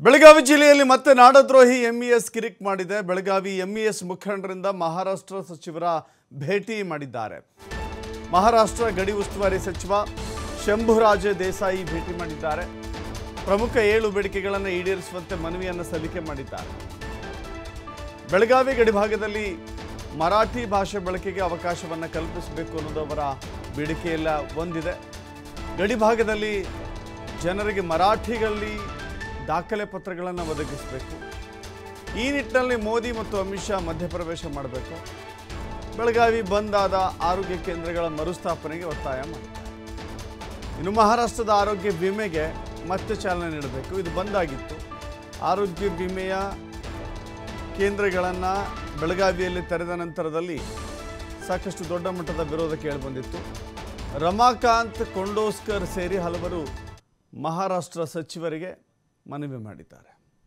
ಬೆಳಗಾವಿ ಜಿಲ್ಲೆಯಲ್ಲಿ ಮತ್ತೆ ನಾಡದ್ರೋಹಿ ಎಂಇಎಸ್ ಕಿರಿಕ್ ಮಾಡಿದೆ. ಬೆಳಗಾವಿ ಎಂಇಎಸ್ ಮುಖಂಡರಿಂದ ಮಹಾರಾಷ್ಟ್ರ ಸಚಿವರ ಭೇಟಿ ಮಾಡಿದ್ದಾರೆ. ಮಹಾರಾಷ್ಟ್ರ ಗಡಿ ಉಸ್ತುವಾರಿ ಸಚಿವ ಶಂಭುರಾಜ ದೇಸಾಯಿ ಭೇಟಿ ಮಾಡಿದ್ದಾರೆ. ಪ್ರಮುಖ 7 ಬೇಡಿಕೆಗಳನ್ನು ಈಡೇರಿಸುವಂತೆ ಮನವಿಯನ್ನು ಸಲ್ಲಿಕೆ ಮಾಡಿದ್ದಾರೆ. ಬೆಳಗಾವಿ ಗಡಿಭಾಗದಲ್ಲಿ ಮರಾಠಿ ಭಾಷೆ ಬಳಕೆಗೆ ಅವಕಾಶವನ್ನು ಕಲ್ಪಿಸಬೇಕು ಅನ್ನೋದು ಅವರ ಬೇಡಿಕೆಯೆಲ್ಲ ಒಂದಿದೆ. ಗಡಿಭಾಗದಲ್ಲಿ ಜನರಿಗೆ ಮರಾಠಿಗಳಲ್ಲಿ ದಾಖಲೆ ಪತ್ರಗಳನ್ನು ಒದಗಿಸಬೇಕು. ಈ ನಿಟ್ಟಿನಲ್ಲಿ ಮೋದಿ ಮತ್ತು ಅಮಿತ್ ಶಾ ಮಧ್ಯಪ್ರವೇಶ ಮಾಡಬೇಕು. ಬೆಳಗಾವಿ ಬಂದ್ ಆದ ಆರೋಗ್ಯ ಕೇಂದ್ರಗಳ ಮರುಸ್ಥಾಪನೆಗೆ ಒತ್ತಾಯ ಮಾಡಿದ್ದಾರೆ. ಇನ್ನು ಮಹಾರಾಷ್ಟ್ರದ ಆರೋಗ್ಯ ವಿಮೆಗೆ ಮತ್ತೆ ಚಾಲನೆ ನೀಡಬೇಕು. ಇದು ಬಂದಾಗಿತ್ತು. ಆರೋಗ್ಯ ವಿಮೆಯ ಕೇಂದ್ರಗಳನ್ನು ಬೆಳಗಾವಿಯಲ್ಲಿ ತೆರೆದ ನಂತರದಲ್ಲಿ ಸಾಕಷ್ಟು ದೊಡ್ಡ ಮಟ್ಟದ ವಿರೋಧ ಕೇಳಿಬಂದಿತ್ತು. ರಮಾಕಾಂತ್ ಕೊಂಡೋಸ್ಕರ್ ಸೇರಿ ಹಲವರು महाराष्ट्र सचिवರಿಗೆ ಮನವಿ ಮಾಡಿದ್ದಾರೆ.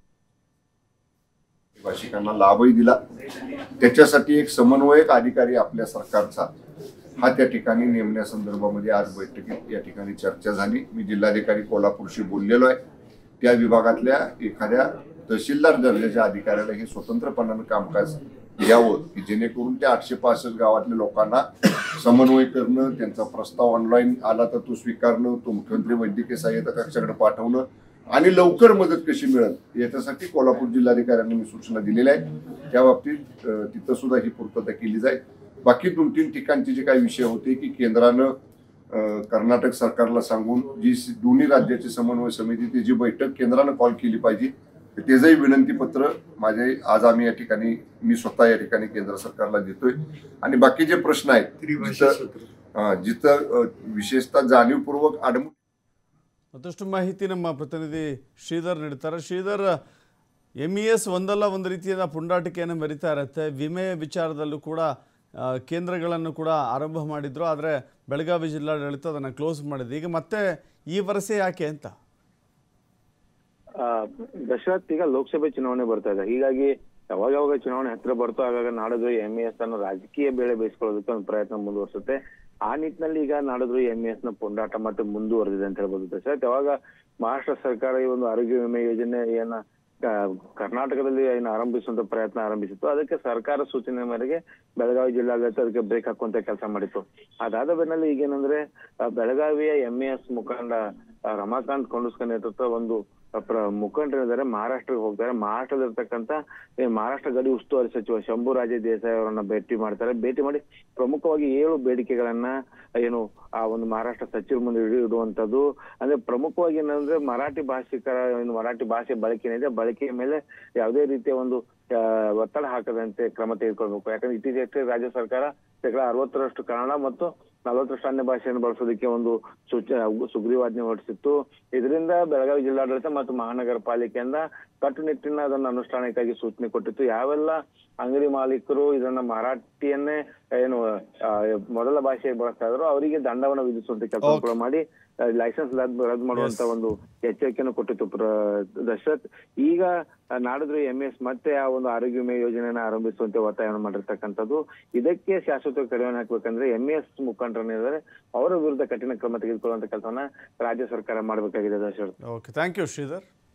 भाषिकांना लाभही दिला. त्याच्यासाठी एक समन्वयक अधिकारी आपल्या सरकारचा हा त्या ठिकाणी नेमण्यासंदर्भामध्ये आज बैठकीत या ठिकाणी चर्चा झाली. मी जिल्हाधिकारी कोल्हापूरशी बोललेलो आहे. त्या विभागातल्या एखाद्या तहसीलदार दर्जाच्या अधिकाऱ्याला हे स्वतंत्रपणाने कामकाज द्यावं की जेणेकरून त्या 865 गावातल्या लोकांना समन्वय करणं, त्यांचा प्रस्ताव ऑनलाईन आला तर तो स्वीकारणं, तो मुख्यमंत्री वैद्यकीय सहाय्यता कक्षाकडे पाठवणं आणि लवकर मदत कशी मिळेल याच्यासाठी कोल्हापूर जिल्हाधिकाऱ्यांनी मी सूचना दिलेल्या आहेत. त्या बाबतीत तिथं सुद्धा ही पूर्तता केली जाईल. बाकी 2-3 ठिकाणचे जे काही विषय होते की केंद्रानं कर्नाटक सरकारला सांगून जी दोन्ही राज्याची समन्वय समिती त्याची बैठक केंद्रानं कॉल केली पाहिजे. त्याचंही विनंती पत्र माझे आज आम्ही या ठिकाणी मी स्वतः या ठिकाणी केंद्र सरकारला देतोय. आणि बाकी जे प्रश्न आहेत जिथं विशेषतः जाणीवपूर्वक आडमुठ ಮತ್ತಷ್ಟು ಮಾಹಿತಿ ನಮ್ಮ ಪ್ರತಿನಿಧಿ ಶ್ರೀಧರ್ ನೀಡುತ್ತಾರೆ. ಶ್ರೀಧರ್, ಎಂಇಎಸ್ ಒಂದಲ್ಲ ಒಂದು ರೀತಿಯಾದ ಪುಂಡಾಟಿಕೆಯನ್ನು ಮೆರಿತಾ ಇರುತ್ತೆ. ವಿಮೆ ವಿಚಾರದಲ್ಲೂ ಕೂಡ ಕೇಂದ್ರಗಳನ್ನು ಕೂಡ ಆರಂಭ ಮಾಡಿದ್ರು. ಆದರೆ ಬೆಳಗಾವಿ ಜಿಲ್ಲಾಡಳಿತ ಅದನ್ನು ಕ್ಲೋಸ್ ಮಾಡಿದೆ. ಈಗ ಮತ್ತೆ ಈ ವರಸೆ ಯಾಕೆ ಅಂತ? ದಶರಥ್, ಈಗ ಲೋಕಸಭೆ ಚುನಾವಣೆ ಬರ್ತಾ ಇದೆ. ಹೀಗಾಗಿ ಯಾವಾಗ ಚುನಾವಣೆ ಹತ್ತಿರ ಬರ್ತೋ ಆಗಾಗ ನಾಡದ್ರೋಹಿ ಎಂಇಎಸ್ ಅನ್ನು ರಾಜಕೀಯ ಬೇಳೆ ಬೇಯಿಸ್ಕೊಳ್ಳೋದಕ್ಕೆ ಒಂದು ಪ್ರಯತ್ನ ಮುಂದುವರಿಸುತ್ತೆ. ಆ ನಿಟ್ಟಿನಲ್ಲಿ ಈಗ ನಾಡದ್ರೋಹಿ ಎಂಇಎಸ್ ನ ಪುಂಡಾಟ ಮತ್ತೆ ಮುಂದುವರೆದಿದೆ ಅಂತ ಹೇಳ್ಬೋದು ದಶರಥ್. ಯಾವಾಗ ಮಹಾರಾಷ್ಟ್ರ ಸರ್ಕಾರ ಈ ಒಂದು ಆರೋಗ್ಯ ವಿಮೆ ಯೋಜನೆಯನ್ನ ಕರ್ನಾಟಕದಲ್ಲಿ ಆರಂಭಿಸುವಂತ ಪ್ರಯತ್ನ ಆರಂಭಿಸಿತ್ತು, ಅದಕ್ಕೆ ಸರ್ಕಾರ ಸೂಚನೆ ಮೇರೆಗೆ ಬೆಳಗಾವಿ ಜಿಲ್ಲಾಡಳಿತ ಅದಕ್ಕೆ ಬ್ರೇಕ್ ಹಾಕುವಂತ ಕೆಲಸ ಮಾಡಿತ್ತು. ಅದಾದ ಬೆನ್ನಲ್ಲಿ ಈಗೇನಂದ್ರೆ ಬೆಳಗಾವಿಯ ಎಂಇಎಸ್ ಮುಖಂಡ ರಮಾಕಾಂತ್ ಕೊಂಡೋಸ್ಕರ್ ನೇತೃತ್ವ ಒಂದು ಮುಖಂಡರಿದ್ದಾರೆ, ಮಹಾರಾಷ್ಟ್ರಕ್ಕೆ ಹೋಗ್ತಾರೆ. ಮಹಾರಾಷ್ಟ್ರದಲ್ಲಿರ್ತಕ್ಕಂಥ ಮಹಾರಾಷ್ಟ್ರ ಗಡಿ ಉಸ್ತುವಾರಿ ಸಚಿವ ಶಂಭುರಾಜ ದೇಸಾಯಿ ಅವರನ್ನ ಭೇಟಿ ಮಾಡ್ತಾರೆ. ಭೇಟಿ ಮಾಡಿ ಪ್ರಮುಖವಾಗಿ 7 ಬೇಡಿಕೆಗಳನ್ನ ಏನು ಆ ಒಂದು ಮಹಾರಾಷ್ಟ್ರ ಸಚಿವರ ಮುಂದೆ ಇಡುವಂತದ್ದು. ಅಂದ್ರೆ ಪ್ರಮುಖವಾಗಿ ಏನಂದ್ರೆ ಮರಾಠಿ ಭಾಷಿಕರ ಮರಾಠಿ ಭಾಷೆ ಬಳಕೆ ಏನಿದೆ, ಬಳಕೆಯ ಮೇಲೆ ಯಾವುದೇ ರೀತಿಯ ಒಂದು ಒತ್ತಡ ಹಾಕದಂತೆ ಕ್ರಮ ತೆಗೆದುಕೊಳ್ಬೇಕು. ಯಾಕಂದ್ರೆ ಇತ್ತೀಚೆಗೆ ರಾಜ್ಯ ಸರ್ಕಾರ 60% ಕನ್ನಡ ಮತ್ತು 40% ಅನ್ಯ ಭಾಷೆಯನ್ನು ಬಳಸೋದಕ್ಕೆ ಒಂದು ಸುಗ್ರೀವಾಜ್ಞೆ ಹೊರಡಿಸಿತ್ತು. ಇದರಿಂದ ಬೆಳಗಾವಿ ಜಿಲ್ಲಾಡಳಿತ ಮತ್ತು ಮಹಾನಗರ ಪಾಲಿಕೆಯಿಂದ ಕಟ್ಟುನಿಟ್ಟಿನ ಅದನ್ನ ಅನುಷ್ಠಾನಕ್ಕಾಗಿ ಸೂಚನೆ ಕೊಟ್ಟಿತ್ತು. ಯಾವೆಲ್ಲ ಅಂಗಡಿ ಮಾಲೀಕರು ಇದನ್ನ ಮರಾಠಿಯನ್ನೇ ಏನು ಮೊದಲ ಭಾಷೆಯಾಗಿ ಬಳಸ್ತಾ ಇದ್ರು ಅವರಿಗೆ ದಂಡವನ್ನು ವಿಧಿಸುವಂತ ಕೆಲಸ ಮಾಡಿ ಲೈಸೆನ್ಸ್ ರದ್ದು ಮಾಡುವಂತ ಒಂದು ಎಚ್ಚರಿಕೆಯನ್ನು ಕೊಟ್ಟಿತ್ತು ದಶರಥ್. ಈಗ ನಾಡದ್ರೋಹಿ ಎಂಇಎಸ್ ಮತ್ತೆ ಆ ಒಂದು ಆರೋಗ್ಯ ವಿಮೆ ಯೋಜನೆಯನ್ನ ಆರಂಭಿಸುವಂತೆ ಒತ್ತಾಯವನ್ನು ಮಾಡಿರ್ತಕ್ಕಂಥದ್ದು. ಇದಕ್ಕೆ ಶಾಶ್ವತ ಕಡಿವಾಣ ಹಾಕ್ಬೇಕಂದ್ರೆ ಎಂಇಎಸ್ ಮುಖಂಡರನ್ನಿದ್ದಾರೆ ಅವರ ವಿರುದ್ಧ ಕಠಿಣ ಕ್ರಮ ತೆಗೆದುಕೊಳ್ಳುವಂತ ಕೆಲಸವನ್ನ ರಾಜ್ಯ ಸರ್ಕಾರ ಮಾಡಬೇಕಾಗಿದೆ Dasharath. Okay, thank you Sridhar.